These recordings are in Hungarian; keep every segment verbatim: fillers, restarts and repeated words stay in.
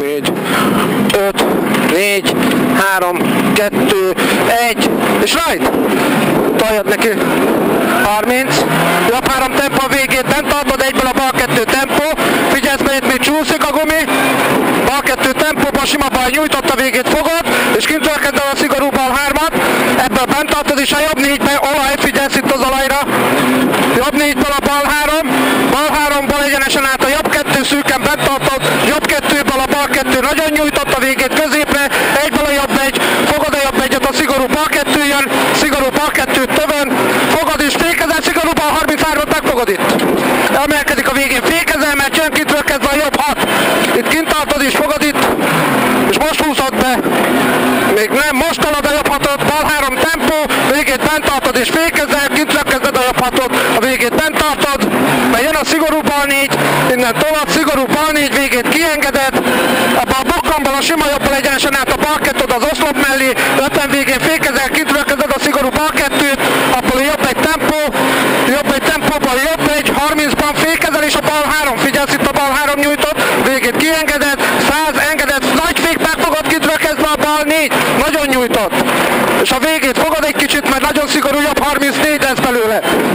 négy, öt, négy, három, kettő, egy, és rajt! Toljad neki. harminc, jobb három tempó a végét, bent tartod egyből a bal kettő tempó, figyelsz be, itt még csúszik a gumi, bal kettő tempóban sima bal nyújtott a végét fogod, és kint kezded a szigorú bal hármat, ebből bent tartod is a jobb négybe, olaj, figyelsz itt az olajra, jobb négyből a bal három, bal háromból egyenesen át a jobb kettő szűken bent tartod, jobb kettőből a bal kettő nagyon nyújtott a végét középre, egyből a jobb egy, fogod a jobb egyet, a szigorú bal kettő jön, szigorú bal kettő tövön, fogod és fékezel, szigorú bal harminchárom megfogod itt. Emelkedik a végén, fékezel, mert jön kintről kezdve a jobb hat. Itt kint tartod és fogod itt, és most húzod be. Még nem, most talad a jobb hatot, bal három tempó, végét bent tartod és fékezel, kintről kezded a jobb hatot, a végét bent tartod, mert jön a szigorú bal négy, innen tolad, szigorú bal négy, végét kiengeded, abba a bukkanból a sima jobbal egyenesen át a bal kettőd az oszlop mellé, ötven végén fékezel, kintről kezded a szigorú bal kettőt, abból a jobb egy tempó, jobb egy tempóban jobb egy, harmincban fékezel és a bal három, figyelsz itt a bal három nyújtott, végét kiengeded, száz engeded, nagy fék megfogod, kintről kezdve a bal négy, nagyon nyújtott, és a végét fogod egy kicsit, mert nagyon szigorú, jobb harmincnégy lesz belőle.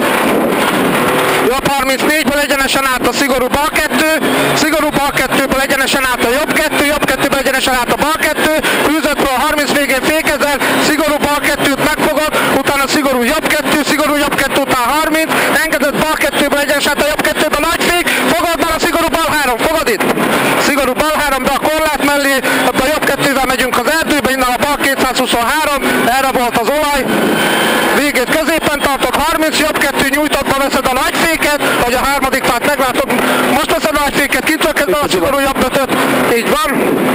Jobb harmincnégyből egyenesen át a szigorú bal kettő, szigorú bal kettőből egyenesen át a jobb kettő, jobb kettőből egyenesen át a bal kettő, hűzöttől a harminc végén fékezel, szigorú bal kettőt megfogod, utána szigorú jobb kettő, szigorú jobb kettő után harminc, engedett bal kettőből egyenesen át a jobb kettőből nagy fék, fogod már a szigorú bal három, fogod itt! Szigorú bal három, de a korlát mellé, a jobb kettővel megyünk az erdőbe, innen a bal kétszázhuszonhárom, erre volt az olaj, végét középen tartod, harminc, jobb kettő nyújtottba veszed a nagy féket, vagy a harmadik fát meglátod, most veszed a nagy féket, kintől kezdve a szigorú jobb ötöt, így van,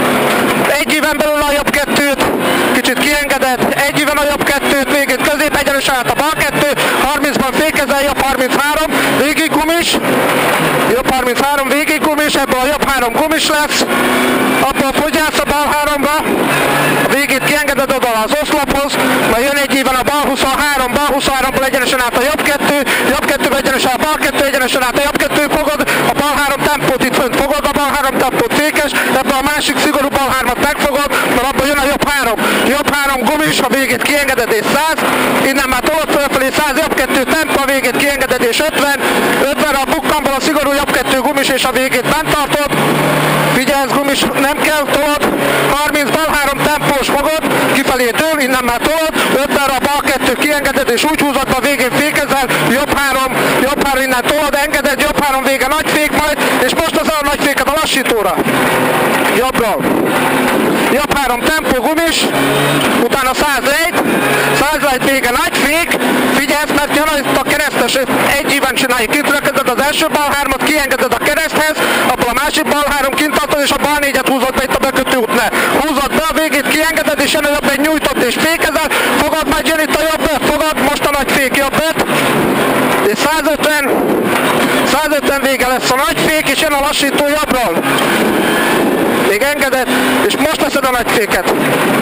egy éven belül a jobb kettőt, kicsit kiengeded, egy éven a jobb kettőt, végét közép, egyenesen át a bal kettő, harmincban fékezel, jobb harminchárom, végig gumis, jobb harminchárom, végig gumis, ebből a jobb három gumis lesz, abból fogyász a bal háromba, a végét kiengeded oda az oszlophoz, majd jön egy éven a bal huszonhárom, bal huszonháromból egyenesen át a jobb kettő, jobb kettőbe egyenesen a bal kettő, egyenesen át a jobb kettő, fogod a bal három tempót itt fönt, fogod a bal három tempót fékes, ebből a másik szigorú bal hármat megfogod, mert abból jön a jobb három, jobb három gumis, a végét kiengeded és száz, innen már tolod fölfelé száz, jobb kettő tempó, a végét kiengeded és ötven, ötvenre a bukkanból a szigorú jobb kettő gumis és a végét bent tartod, figyelsz gumis, nem kell, tolod, harminc bal három tempós fogod, kifelé dől, innen már tolod, ötvenre a bal kettő kiengeded és úgy húzod, a végén fékezel, jobb három, jobb három innen tolod, engeded, jobb három vége nagy fék majd, és most az a nagy féket a lassítóra, jobbról, jobb három tempó gumis, utána százegy, százegy vége nagy fék, figyelsz, mert jön itt a keresztes, egy éven csinálj, kintről kezded az első bal hármat, kiengeded a kereszthez, abból a másik bal három kint tartod, és a bal négyet húzod be itt a bekötő útne. Húzod be, a végét kiengeded, és jön a jobb egy nyújtott és fékezel, fogad, majd jön itt a jobb öt, fogad, most a nagy fék jobb öt, és százötven, százötven vége lesz a nagy fék, és jön a lassító jobbról. Még engeded, és most veszed a nagy féket.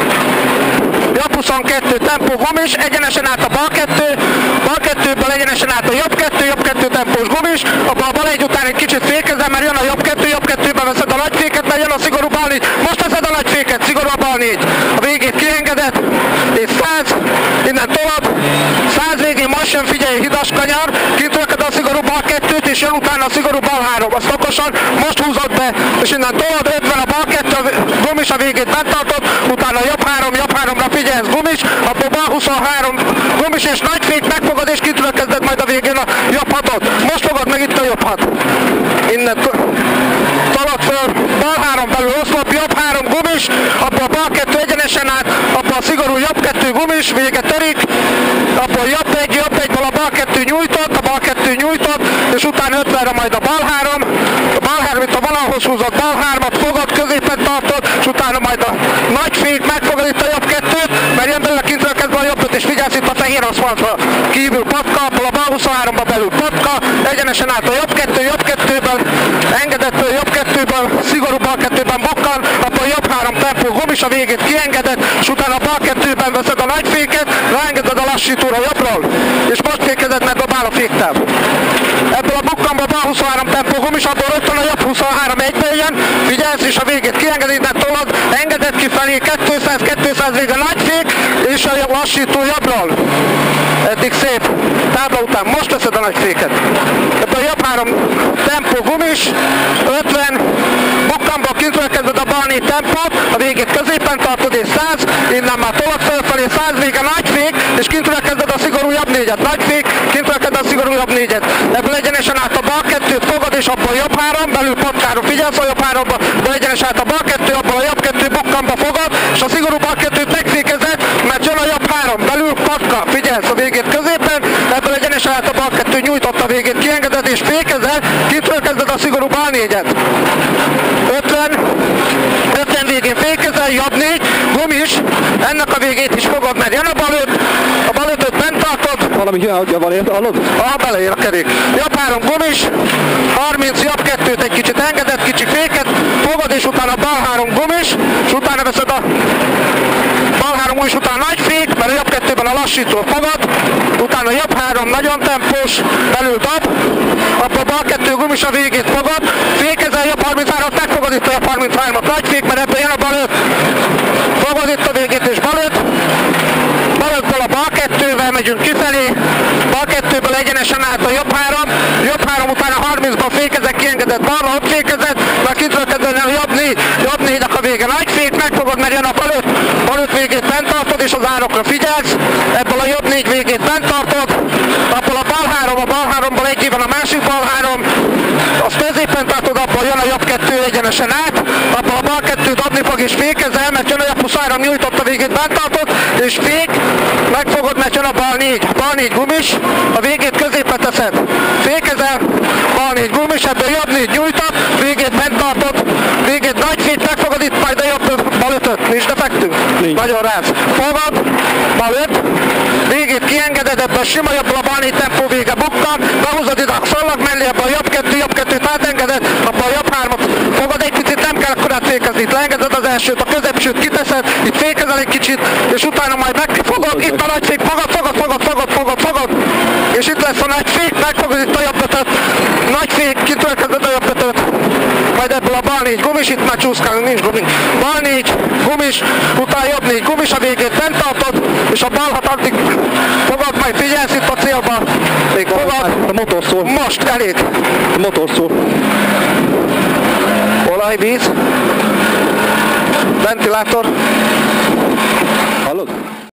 Jobb huszonkettő tempó gumis, egyenesen át a bal kettő, bal kettőből egyenesen át a jobb kettő, jobb kettő tempós gumis, abban a bal egy után egy kicsit fékezel, mert jön a jobb kettő, jobb kettőben veszed a nagy féket, mert jön a szigorú bal négy, most veszed a nagy féket, szigorú a bal négy, a végét kiengeded, és száz, innen tolad, száz végén most jön, figyelj, hidas kanyar, kintölked a szigorú bal kettőt, és jön utána a szigorú bal három, azt okosan, most húzod be, és innen tolad, ötven a bal kettő, a gumis, a végét bent tartod, utána jobb három, jobb háromra figyelsz, gumis, abból bal huszonhárom, gumis és nagy fék megfogod, és kitről kezded majd a végén a jobb hatot. Most fogod meg itt a jobb hat. Innen tolod föl, bal három belül oszlop, jobb három gumis, abból bal kettő egyenesen át, abból a szigorú jobb kettő gumis, vége törik, abból jobb egy, jobb egyből a bal kettő nyújtott, a bal kettő nyújtott, és utána ötvenre majd a bal három, a bal három itt a valahhoz húzott bal hármat, fogod, középen tartod, és utána majd a nagy fék megfogod itt a jobb kettőt, mert jön belőle kintről kezdve a jobb öt, és figyelsz itt a fehér aszfaltra, kívül patka, abból a bal huszonháromba belül patka, egyenesen át a jobb kettő, jobb kettőből, engedettől jobb kettőből, szigorú bal kettőben bukkan, abból jobb három tempó gumis, a végét kiengedett, és utána a bal kettőben veszed a nagy féket, ráengeded a lassítóra jobbról, és most fékezed meg a bál a féktel. Ebből a bukkanból bal huszonhárom tempó gumis, abból rögtön a jobb huszonhárom egybe jön, figyelsz, és a végét kiengeded, de tolod, engeded kifelé, kétszáz kétszáz vége nagy fék, és a lassító jobbról. Eddig szép. Tábla után most teszed a nagy féket. Ebből jobb három tempó gumis, ötven, bukkanból kintről kezded a bal négy tempót, a végét középen tartod és száz, innen már tolod fölfelé, száz vége nagy fék, és kintről kezded a szigorú jobb négyet. Nagy fék, kintről kezded a szigorú jobb négyet. Ebből egyenesen át a bal kettőt fogod, és abból jobb három, belül patkáról figyelsz a jobb háromba, de egyenes át a bal kettő, abból a jobb kettő bukkanba fogod, és a szigorú bal kettőt megfékezed, mert jön a jobb három, belül patka, figyelsz a végét középen, ebből egyenes át a bal kettő, nyújtott a végét, kiengeded és fékezel, kintről kezded a szigorú bal négyet. ötven, ötven végén fékezel, jobb négy, gumis, ennek a végét is fogod, mert jön a bal öt, a bal ötöt bent tartod. Valami jön, van ért, hallod? Aha, beleér a kerék. Jobb három gumis, harminc, jobb kettőt egy kicsit engeded, kicsi féket, fogod, és utána bal három gumis, és utána veszed a bal három gumis, utána nagy fék, mert a jobb kettőben a lassító fogod, utána jobb három nagyon tempós, belül dob, abból bal kettő gumis a végét fogod, fékezel, jobb harminchárom, megfogod itt a jobb harminchárom, nagy fék, mert ebből jön a bal öt, fogod itt a végét és bal öt, bal ötből a bal kettővel megyünk kifelé, bal kettőből egyenesen át a jobb három, jobb három utána harmincban fékezek, kiengedett balra, ott fékezett, már kintről kezdve a jobb négy, jobb négynek a vége nagy fék, megfogod, mert jön a bal öt, bal öt végét bent tartod, és az árokra figyelsz, ebből a jobb négy végét bent tartod, abból a bal három, a bal háromból egyében a másik bal három, azt középen tartod, abból jön a jobb kettő egyenesen át, abból a bal kettő dobni fog és fékezel, mert jön a jobb huszonhárom, nyújtott a végét bent tartod, és fék, megfogod, mert jön a bal négy, bal négy gumis, a végét középen teszed, fékezel, bal négy gumis, ebből jobb négy nyújtott, végét bent tartod, végét nagy fék, megfogod itt majd a jobb bal ötöt, nincs defektünk, nagyon ráz, fogod, bal öt, végét kiengeded, ebből sima jobbból a bal négy tempó vége bukkan, behúzod ide a szallag mellé, ebből a jobb kettő, jobb kettőt átengeded, abból a jobb hármat fogod egy picit, nem kell akkorát fékezni, itt leengeded az elsőt, a középsőt kiteszed, itt fékezel egy kicsit, és utána majd megfogod, itt a nagy fék, fogod, fogod, fogod, fogod, fogod, fogod, és itt lesz a nagy fék, megfogod itt a jobb ötöt, nagy fék, kitől kezded a jobb ötöt, majd ebből a bal négy gumis, itt már csúszkálunk, nincs gumis, bal négy gumis, utána jobb négy gumis, a végét bent tartod, és a bal hat addig fogod, majd figyelsz itt a célba, még fogad, A motor szól. most elég, A motor szól. olaj, víz, ventilátor. Hallod?